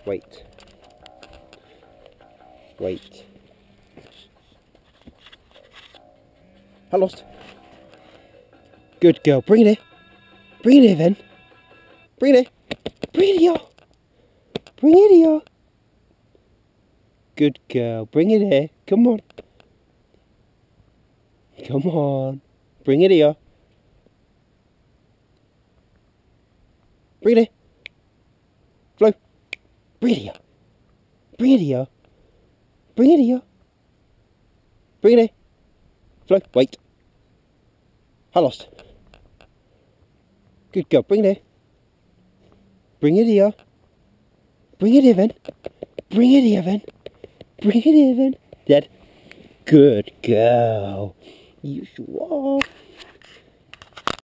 Wait. Wait. I lost. Good girl. Bring it here. Bring it here, then. Bring it here. Bring it here. Bring it here. Good girl. Bring it here. Come on. Come on. Bring it here. Bring it here. Flo. Bring it here. Bring it here. Bring it here. Bring it here. Flo. Wait. I lost. Good girl. Bring it here. Bring it here. Bring it here, then. Bring it here, then. Bring it here, then. Dead. Good girl. You are.